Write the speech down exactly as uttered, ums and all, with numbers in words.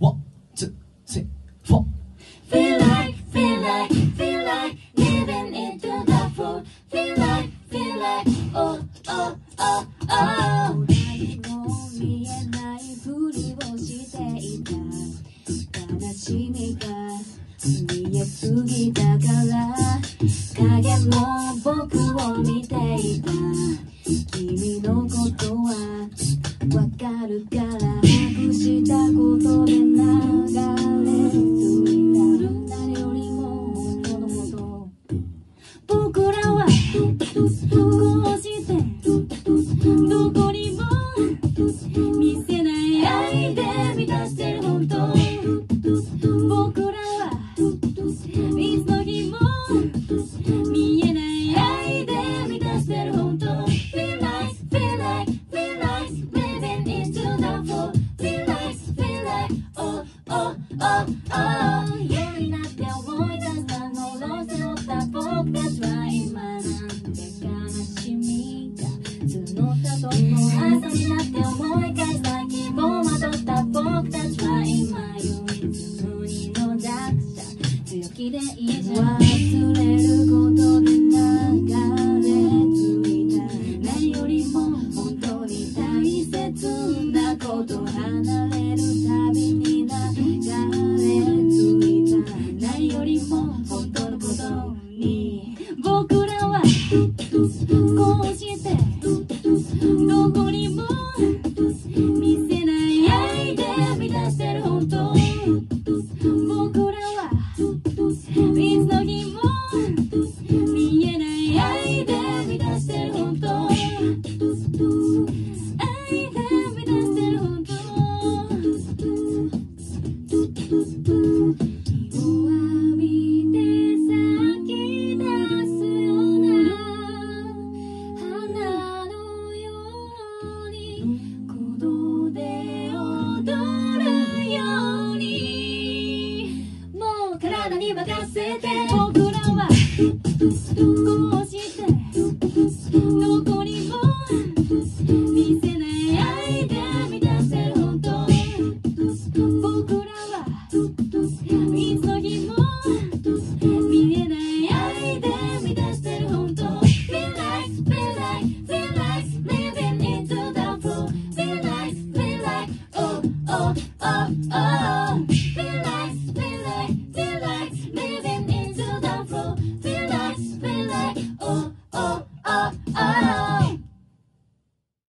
ワン、ツー、スリー、フォー。 Feel like, feel like, feel like living into the floor. Feel like, feel like, oh, oh, oh, oh. 誰も見えないふりをしていた悲しみが見えすぎたから影も僕を見ていた君のことはわかるから隠したことで流れ着いた誰よりも本当のこと僕らはこうしてどこにも見せない愛で満たしてる本当僕らはいつの日も見えない愛で満たしてる本当 Feel like, feel like, feel like living into the floor Feel like, feel like, oh, oh, oh, oh 夜になって思い出したのろ背負った僕たちは今なんて悲しみが募ったと朝になって思い返した希望をまとった僕たちは今唯一無二の弱者強気でいいじゃん忘れることで流れ着いた何よりも本当に大切なこと話